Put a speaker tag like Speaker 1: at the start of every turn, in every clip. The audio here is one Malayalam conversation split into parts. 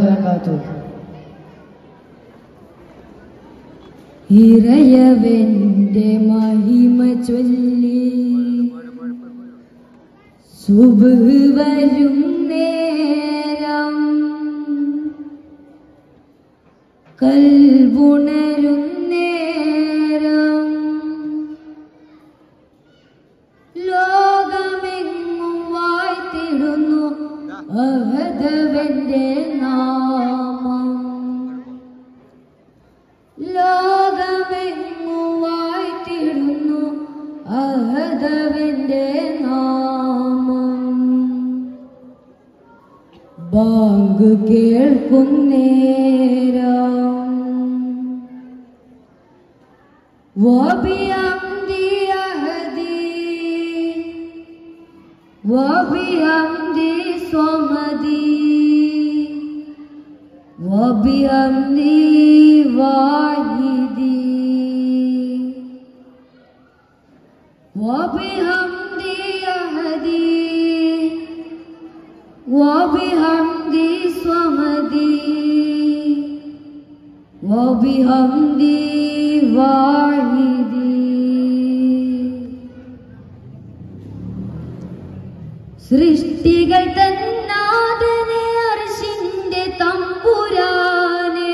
Speaker 1: വബറകാതുഹു.
Speaker 2: ഇറയവന്റെ മഹിമ ചൊല്ലി സുബ്ഹ് വരും നേരം കൽബുണരും നേരം ലോകമെങ്ങും വാഴ്ത്തിടുന്നു അഹദവന്റെ നാമം. ലോകമെങ്ങും വാഴ്ത്തിടുന്നു അഹദവന്റെ നാമം. ബാങ്ക് കേൾക്കും നേരം വബിഹംദി അഹദി വബിഹംദി സ്വമദി വബിഹംദി വാഹിദി വബിഹംദി അഹദി വബിഹംദി സ്വമദി വബിഹംദി വാഹിദി. സൃഷ്ടികൾ തന്നാദനെ അർശിന്റെ തമ്പുരാനെ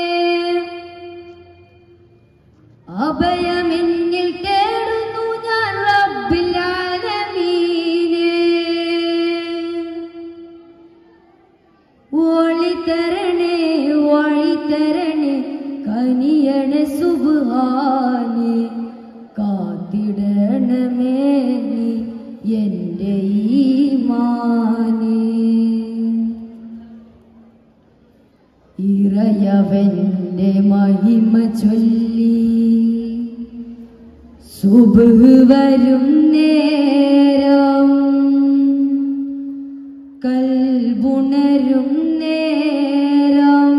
Speaker 2: അഭയമെന്നിൽ തേടുന്നു ഞാൻ റബ്ബിൽ ആലമീനെ. വഴിതരണേ വഴിതരണേ കനിയണ സുബ്ഹാനെ. കാത്തിടണമേ നീ എന്റെ ഈമാനെ. ഇറയവന്റെ മഹിമ ചൊല്ലി സുബ്ഹ് വരും നേരം കൽബുണരും നേരം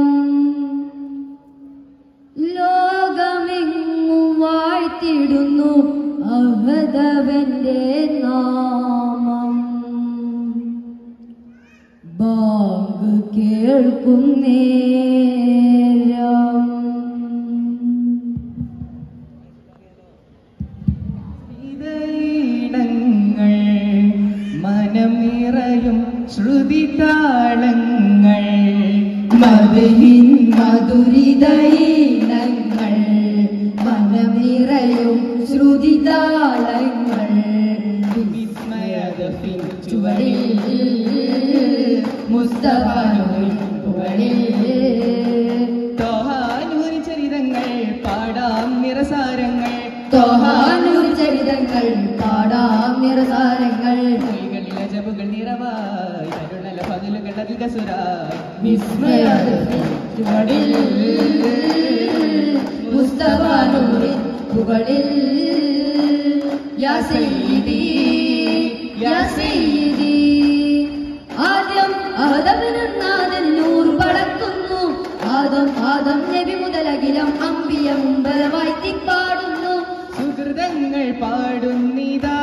Speaker 2: ലോകമെങ്ങും വാഴ്ത്തിടുന്നു അഹദവന്റെ നാമം. ബാങ്ക് കേൾക്കും നേരം
Speaker 3: ഇടങ്ങൾ മനം നിറയും ശ്രുതിതാളങ്ങൾ
Speaker 2: മദഹിൻ മധുരിതൈനങ്ങൾ മനം നിറയും ശ്രുതിതാളങ്ങൾ.
Speaker 3: വിസ്മയദഫിൻ
Speaker 2: ചുവടിൽ മുസ്തഫാനുൽ പുകളിൽ
Speaker 3: തോഹാനൂർ ചരിതങ്ങൾ പാടാം നിറസാരങ്ങൾ
Speaker 2: തോഹാനൂർ ചരിതങ്ങൾ പാടാം നിറസാരങ്ങൾ.
Speaker 3: മൊഴികളിൽ അജബുകൾ നിറവായി കരുണല പതിലുകൾ അധികസുരായി
Speaker 2: വിസ്മയദഫിൻ ചുവടിൽ മുസ്തഫാനുൽ പുകളിൽ യാ സയ്യിദി യാ സയ്യിദി. ആദ്യം ആദമിനാഥൻ നൂർ പടക്കുന്നു. ആദം നബി മുതലകിലം അമ്പിയ മുമ്പരമായി തിപ്പാടുന്നു.
Speaker 3: സുഹൃതങ്ങൾ പാടുന്നിതാ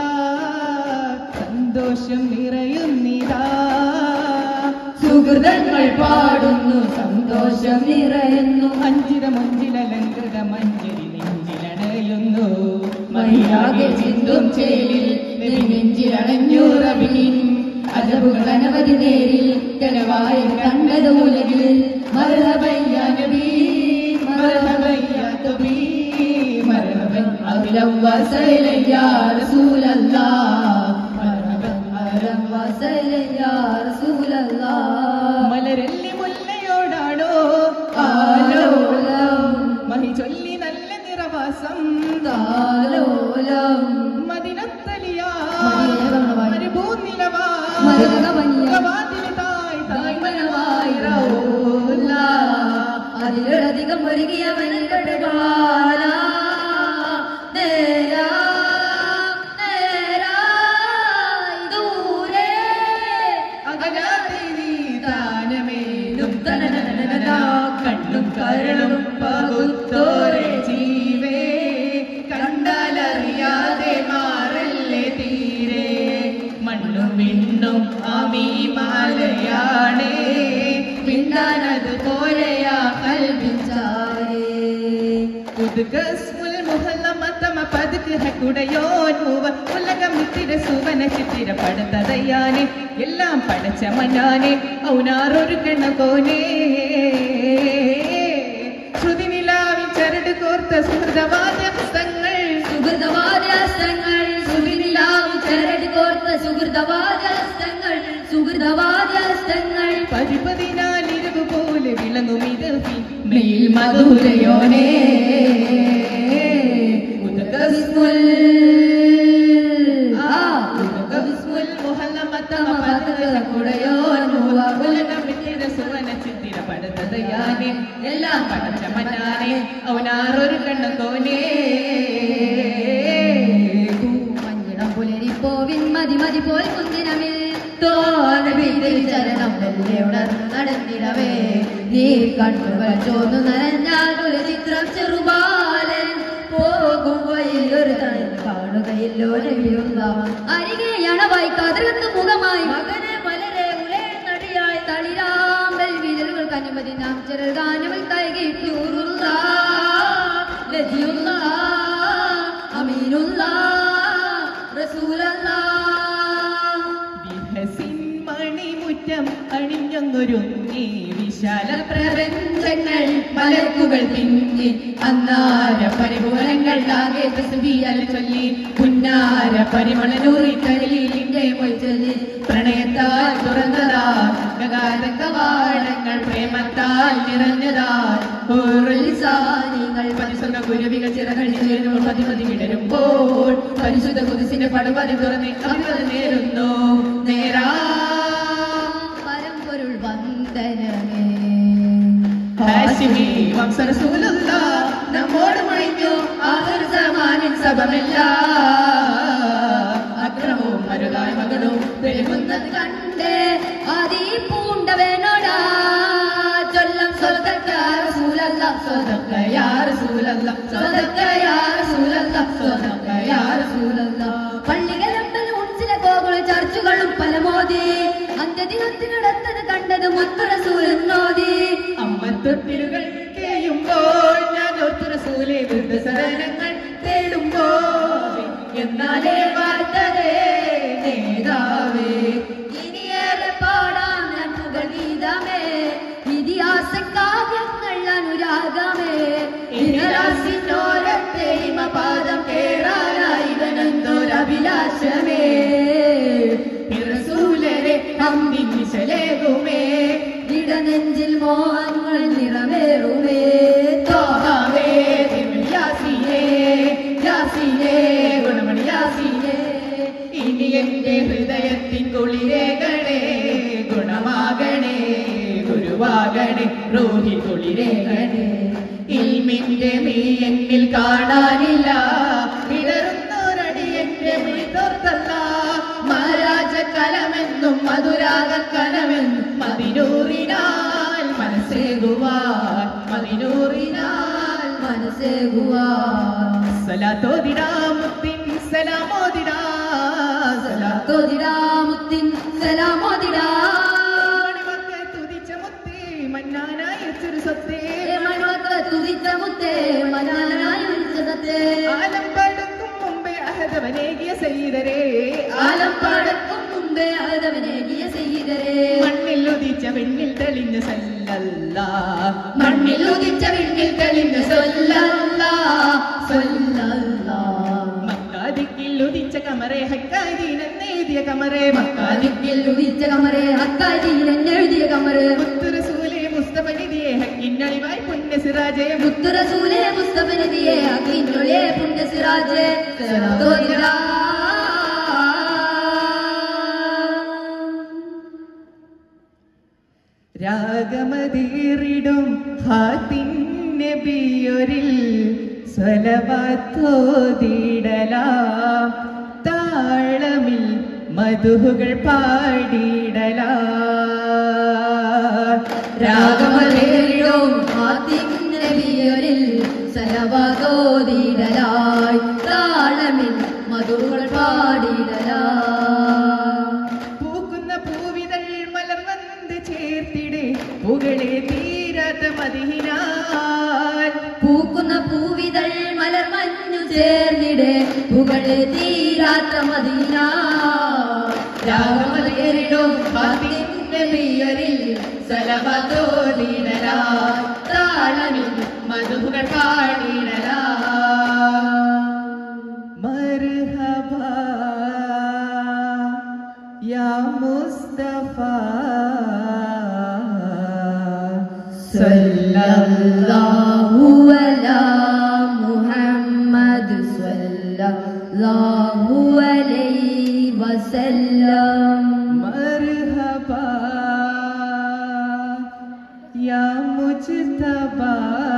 Speaker 3: സന്തോഷം നിറയുന്നിതാ.
Speaker 2: സുഹൃതങ്ങൾ പാടുന്നു സന്തോഷം നിറയുന്നു.
Speaker 3: അഞ്ചിത മഞ്ചിലലങ്കൃത മഞ്ചരി നെഞ്ചിലണയുന്നു.
Speaker 2: മഹിയാകെ ചിന്തും ചേലിൽ നെഞ്ചിലണഞ്ഞു റബീൻ. അജബുകൾ അനവധി നേരിൽ കനവായ കണ്ടത് ഉലകിൽ. മർഹബയ്യ നബി മർഹബയ്യ തബീ മർഹബൻ അഹ്ലൻ വസഹ്ലൻ യാ റസൂലല്ലാഹ്. മർഹബൻ അഹ്ലൻ വസഹ്ലൻ യാ റസൂലല്ലാഹ്.
Speaker 3: മലരല്ലി മുല്ലയോടാണോ
Speaker 2: ആലോലം
Speaker 3: മഹി ചൊല്ലി നല്ല നിറവാസം.
Speaker 2: താലോലം
Speaker 3: മദിനത്തലിയാ
Speaker 2: മദീനകമണവായി
Speaker 3: മരുഭൂനിലവായി
Speaker 2: മരുതകമഞ്ഞ
Speaker 3: കവാതിലിതായി തായ്മനവായി
Speaker 2: റൗല. അതിലധികം ഒരുങ്ങിയവൻ കടുകാല നേരാ നേരായി ദൂരെ
Speaker 3: അകലാതിനി താനമേലും തനനനനനാ കണ്ണും കരളും പകുത്തോരെ ജീവേ. കണ്ടാലറിയാതെ മാറല്ലേ തീരെ മണ്ണും വിണ്ണും അമീമാലയാണേ. വിണ്ണ തീണ്ടാനതുപോലെയാ
Speaker 2: കൽപ്പിച്ചാരേ
Speaker 3: ഉദ്ഗസ്മുൽ മുഹല്ലമത്തമ പതുക്ക് ഹക്കുടയോൻ മൂവ ഉലകം നിത്തിര സുവന ചിത്തിര പടത്തതയാനെ എല്ലാം പടച്ച മനാനെ ഔനാറൊരു കണ്ണകോനെ ശ്രുതി നിലാവിൻ ചരട് കോർത്ത സുഹൃതവാദ്യസ്തങ്ങൾ
Speaker 2: ശ്രുതി നിലാവിൻ ചരട് കോർത്ത സുഹൃതവാദ്യസ്തങ്ങൾ
Speaker 3: പരിപതിനാലിരവ് പോലെ വിളങ്ങും ഇത് മെയിൽ മധുരയോനെ എല്ലാം പടച്ച മന്നാനെ അവനാറൊരു കണ്ണക്കോനെ
Speaker 2: മഞ്ഞിടം പുലരിപ്പോവിൻ മതി മതി പോൽ കുന്തിനമിൽ തോന്നൽ ചരണം വെല്ലെ ഉണർന്നു നടന്നിടവേ നീ കണ്ണുകൾ ചോന്നു നനഞ്ഞാൽ ഒരു ചിത്രം ചെറുബാലൻ പോകും വഴിയൊരു കാണുകയില്ലോ നബിയുള്ള അരികെ അണവായി കതിർത്ത് മുഖമായി മകനെ മലരെ ഉലനടിയായി തളിരാമ്പൽ വിരലുകൾക്ക് അനുമതി നാം ചെറുഗാനവൾ കൈകിട്ടൂറുള്ള ലജിയുള്ള അമീനുള്ള റസൂലല്ല
Speaker 3: മണിമുറ്റം അണിഞ്ഞൊന്നൊരുങ്ങി വിശാല
Speaker 2: പ്രപഞ്ചങ്ങൾ മലക്കുകൾ തിങ്ങി അന്നാര പരിപൂരങ്ങൾ ആകെ തസ്ബീഹ് ചൊല്ലി പുന്നാര പരിമളനൂറി കടലിന്റെ മൊയ്ച്ചൊല്ലി പ്രണയത്താൽ തുറന്നതാ ഗഗാധ കവാടങ്ങൾ പ്രേമത്താൽ നിറഞ്ഞതാ നിങ്ങൾ പരിശുദ്ധ ഗുരുവികൾ ചിറകഴിച്ചു പതിമതി വിടരുമ്പോൾ പരിശുദ്ധ കുരിശിന്റെ പടുപതി തുറന്ന് അഭിവത് നേരുന്നു നേരാ പരമ്പൊരുൾ വന്ദനമേ
Speaker 3: ഹാഷിമി വംശ റസൂലുള്ള നമ്മോട് മൊഴിഞ്ഞു
Speaker 2: ആദർ സമാനിൻ സഭമില്ല
Speaker 3: അക്രമവും മരുതായ്മകളും
Speaker 2: പെരുകുന്നത് കണ്ട് ആദി പൂണ്ടവനോടാ ചൊല്ലം സ്വതക്കാ റസൂലല്ലാ സ്വതക്കയാ റസൂലല്ലാ സ്വതക്കയാ റസൂലല്ലാ സ്വതക്കയാ റസൂലല്ലാ പള്ളികളമ്പലും ഉച്ചില കോകളും ചർച്ചുകളും പലമോദി അന്ത്യദിനത്തിനടുത്തത് കണ്ടത് മുത്തു റസൂലെന്നോദി
Speaker 3: അമ്മത്തൊട്ടിലുകൾ കേയുമ്പോൾ ഞാൻ ഒത്തു റസൂലെ വൃദ്ധസദനങ്ങൾ തേടുമ്പോൾ എന്നാലേ വാർത്തതേ നേതാവേ
Speaker 2: ഇനിയേറെ പാടാം നന്മകൾ ഗീതമേ ഇതിഹാസ കാവ്യങ്ങൾ അനുരാഗമേ
Speaker 3: ഇതിഹാസിനോരത്തെ ഹിമപാദം കേറാനായി വനന്തൊരഭിലാഷമേ റസൂലരെ അമ്മിൻ വിശലേകുമേ
Speaker 2: ഇടനെഞ്ചിൽ മോഹങ്ങൾ നിറവേറുമേ
Speaker 3: തോഹാവേ യാസീനേ യാസീനേ ഗുണമണി യാസീനേ ഇനി എന്റെ ഹൃദയത്തിൻ കുളിരേകണേ ഗുണമാകണേ ഗുരുവാകണേ റോഹി കുളിരേകണേ ഇൽമിന്റെ മീ എന്നിൽ കാണാനില്ല ഇടറുന്നൊരടി എന്റെ മിഴിതോർത്തല്ല മഹാരാജ കലമെന്നും മധുരാഗ കലമെന്നും മതിനൂറിനാൽ മനസ്സേകുവാൻ മതിനൂറിനാൽ
Speaker 2: മനസ്സേകുവാൻ
Speaker 3: സലാത്തോദിടാ മുത്തിൻ സലാമോദിടാ
Speaker 2: തോദിടാ മുത്തിൻ സലാമോദിടാ
Speaker 3: മണിമക്കൾ തുതിച്ച മുത്തേ മന്നാനായ ചെറു സത്തേ
Speaker 2: മണവത്ത് തുതിച്ച മുത്തേ മനാനായി ഉച്ചതത്തെ
Speaker 3: ആലം പടക്കും മുമ്പേ അഹദവനേകിയ സയ്യിദരേ
Speaker 2: ആലം പാടക്കും മുമ്പേ ആദവനേകിയ സയ്യിദരേ
Speaker 3: മണ്ണിൽ ഉദിച്ച വെണ്ണിൽ തെളിഞ്ഞ സല്ലല്ലാ
Speaker 2: മണ്ണിൽ ഉദിച്ച വിണ്ണിൽ തെളിഞ്ഞ സല്ലല്ലാ സല്ലല്ലാ
Speaker 3: മക്കാദിക്കിൽ ഉദിച്ച കമറേ ഹക്കാദീനെന്നെഴുതിയ കമറേ
Speaker 2: ദിക്കിൽ ഉദിച്ച കമറേ ഹക്കാദീൻ എന്നെഴുതിയ കമറ്
Speaker 3: മുത്തു റസൂലേ മുസ്തഫ നിധിയെ ഹക്കിന്നളിവായി പുണ്യ സിറാജേ
Speaker 2: മുത്തു റസൂലേ മുസ്തഫ നബിയേ അഖിലുലേ പുണ്യ സിറാജേ തോദിടാ
Speaker 3: രാഗമതീറിടും ഹാത്തിൻ നബിയൊരിൽ സ്വലവാത്തോതിടലാം താളമിൽ മധുഹുകൾ പാടിടലാം
Speaker 2: രാഗമതേറിടും ഹാത്തിൻ നബിയൊരിൽ സലവാതോദിടലായി താളമിൽ മധുകൾ പാടിടലായി
Speaker 3: പൂക്കുന്ന പൂവിതൾ മലർവന്ന് ചേർത്തിടെ പുകളെ പുകളെ തീരാത്ത മദീനാൽ
Speaker 2: പൂക്കുന്ന പൂവിതൾ മലർ മഞ്ഞു ചേർന്നിടെ പുകളെ തീരാത്ത മദീന രാഗമതേറിടും നബിയരിൽ സലവതോദിനലാ താളമിൽ മധുകൾ പാടിനലാ
Speaker 3: മർഹബാ യാ മുസ്തഫ
Speaker 2: സല്ലല്ലാഹു അലാ മുഹമ്മദ് സല്ലല്ലാഹു അലൈഹി വസല്ലം
Speaker 3: മർഹബാ യാ മുജ്തബാ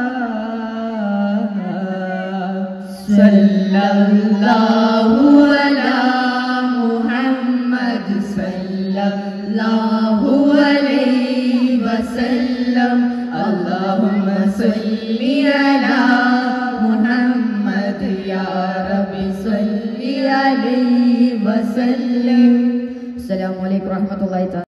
Speaker 2: സല്ലല്ലാഹു അലാ മുഹമ്മദ് സല്ലല്ലാഹു അലൈഹി വസല്ലം അല്ലാഹുമ്മ സല്ലി അലാ മുഹമ്മദ് യാ റബ്ബി സല്ലി അലൈഹി വസല്ലം. അസ്സലാമു അലൈക്കും വറഹ്മത്തുള്ളാഹി